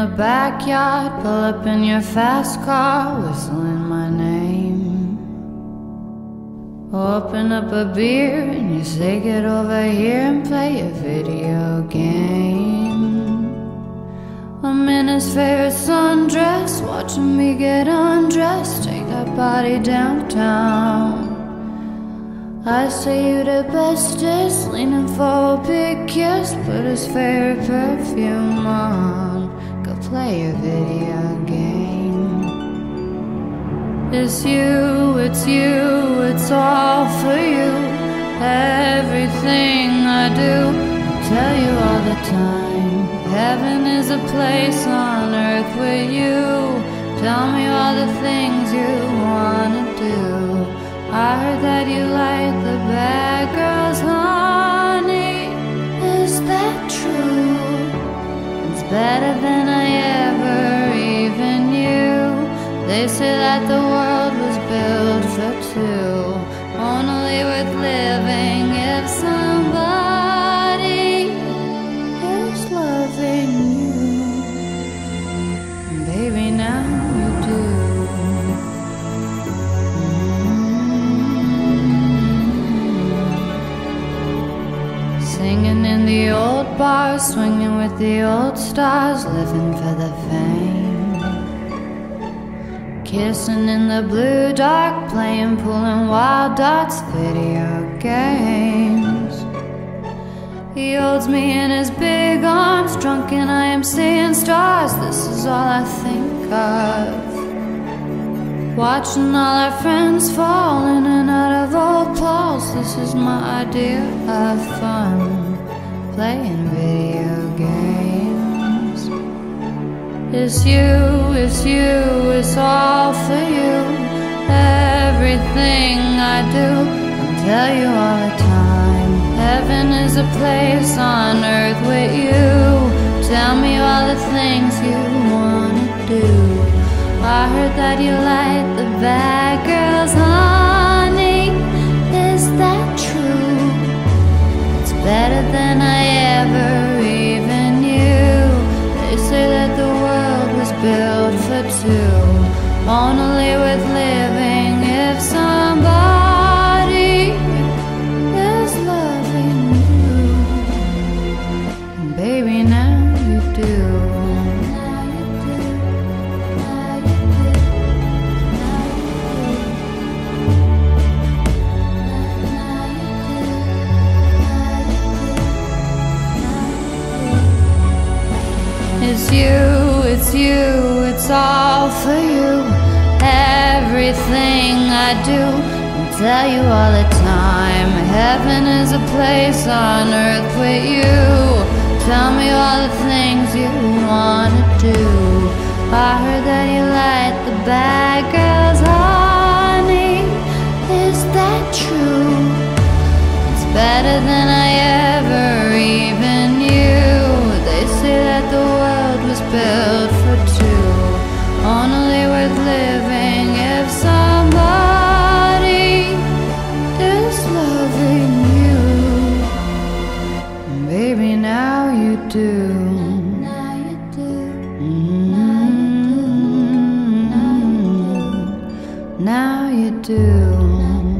the backyard, pull up in your fast car, whistling my name. Open up a beer and you say get over here and play a video game. I'm in his favorite sundress, watching me get undressed, take that body downtown. I say you the bestest, leaning for a big kiss, put his favorite perfume on, go play a video game. It's you, it's you, it's all for you. Everything I do, I tell you all the time. Heaven is a place on earth with you. Tell me all the things you wanna do. I heard that you like the bad girls, honey. Is that true? It's better than I ever even knew. They say that the world was built for two, only worth living if somebody is loving you. Baby, now you do. Singing in the old bars, swinging with the old stars, living for the fame. Kissing in the blue dark, playing pool and wild darts, video games. He holds me in his big arms, drunk and I am seeing stars. This is all I think of. Watching all our friends fall in and out of old clothes. This is my idea of fun, playing video games. It's you, it's you, it's all for you. Everything I do, I'll tell you all the time. Heaven is a place on earth with you. Tell me all the things you wanna do. I heard that you like the bad girls, honey. Is that true? It's better than I ever even knew. They say that the world was built for two, only worth living if somebody is loving you. And baby, now you do. It's you, it's you, it's all for you. Everything I do, I'll tell you all the time. Heaven is a place on earth with you. Tell me all the things you wanna do. I heard that you like the bad girls, honey. Is that true? It's better than I ever even knew. They say that the world was built for two, only worth living if somebody is loving you. And baby, now you do. Now you do. Now you do.